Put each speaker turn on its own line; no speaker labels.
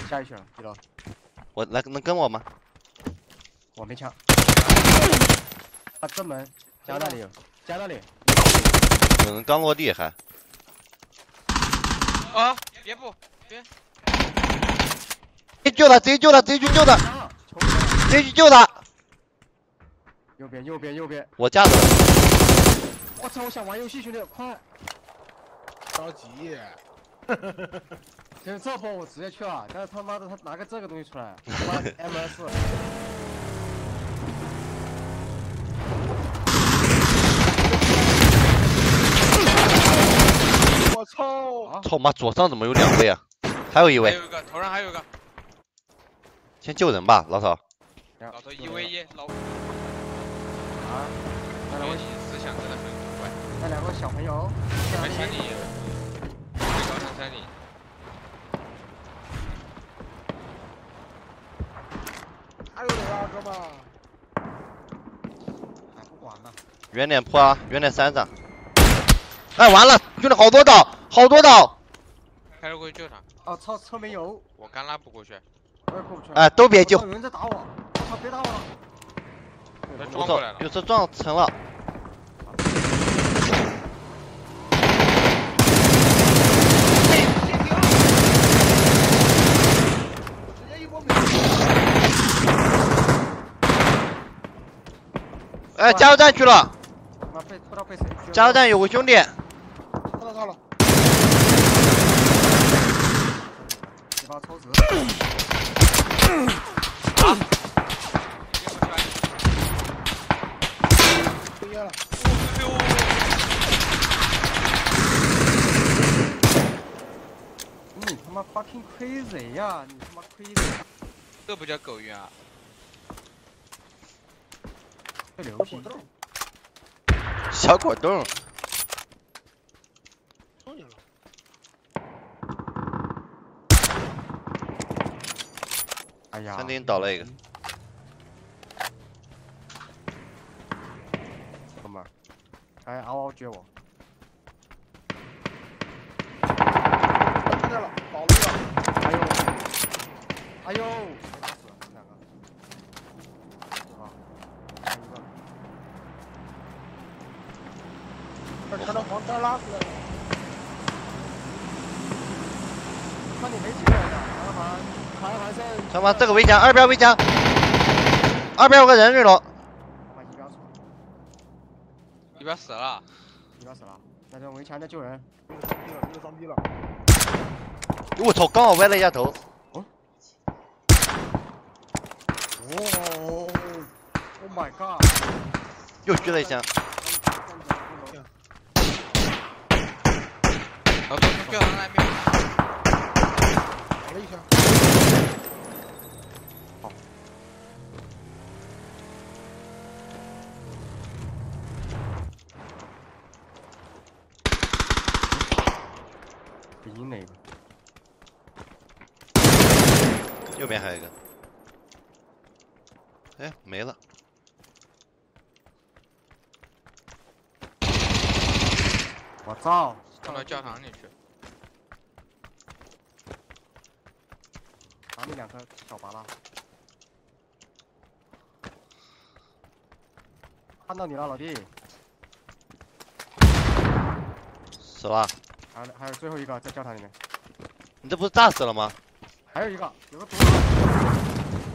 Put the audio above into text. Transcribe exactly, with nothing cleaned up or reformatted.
下去了，一楼。
我来能跟我吗？
我没枪。啊，正门加那里有，加那里。
有人刚落地还。
啊！别步，别。
直接救他，直接救他，直接去救他，直接去救他。
右边，右边，右边。
我架着了。
我操！我想玩游戏，兄弟，快！
着急。
其实这波我直接去了，但是他妈的他拿个这个东西出来，他妈 M S。
我操！
操妈！左上怎么有两位啊？还有一位。
还有一个头上还有一个。
先救人吧，老头。
老头一 v 一，老。
啊！
那两位思想真的很怪。
那两个小朋友。
在山里。在高山山里。
还有人啊，哥们！
还不管呢。
远点坡啊，远点山上。哎，完了，兄弟，好多刀，好多刀。
开着过去救他。
哦，操，车没油。
我刚拉不过去。
我也过不去。
哎，都别救。
有人在打我！操，别打我了！
撞过来了。
有车撞成了。哎，加油站去了。
妈被不知道被谁。
加油站有个兄弟。
看到他了。
你把我抽死。
啊！
不噎了。
你他妈 fucking crazy 呀！你他妈 crazy。
这不叫狗晕啊！
这牛皮。
小果冻。
哎呀！
餐厅倒了一个。
哥们儿，还嗷嗷撅我。
看见了，倒了一个。
哎呦！哎呦！没打死，你们两个。好，还有一个。
这车的黄单拉出来了。
看你没几个人呢，还还还还剩。
他妈这个围墙，二边围墙，二边有个人瑞龙。
他妈一边死。
一边死了。
一边死了，那就围墙在救人。
一个装逼了，一个装逼了。
我操！刚好歪了一下头。
哦。哦 ！Oh my god！
又狙了一枪。
老头从教堂那边。
打了一枪。
好。北京哪个？
右边还有一个。哎，没了。
我操！
冲到教堂里去。
打你两颗小拔拉。看到你了，老弟。
死了。
还有还有最后一个在教堂里面。
你这不是炸死了吗？
还有一个，有个毒。